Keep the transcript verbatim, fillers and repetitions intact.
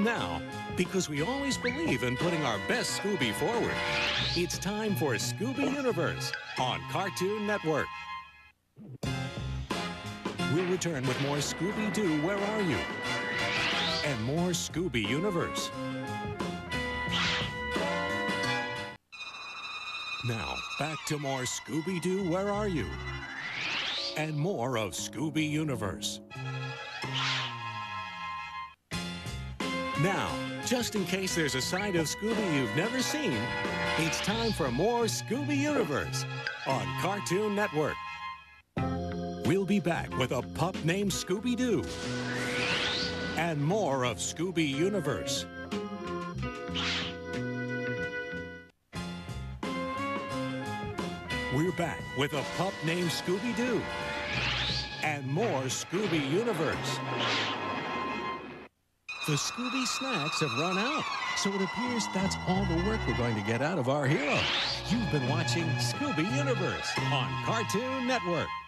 Now, because we always believe in putting our best Scooby forward, it's time for Scooby Universe on Cartoon Network. We'll return with more Scooby-Doo Where Are You? And more Scooby Universe. Now, back to more Scooby-Doo Where Are You? And more of Scooby Universe. Now, just in case there's a side of Scooby you've never seen, it's time for more Scooby Universe on Cartoon Network. We'll be back with a pup named Scooby-Doo and more of Scooby Universe. We're back with a pup named Scooby-Doo and more Scooby Universe. The Scooby snacks have run out, so it appears that's all the work we're going to get out of our hero. You've been watching Scooby Universe on Cartoon Network.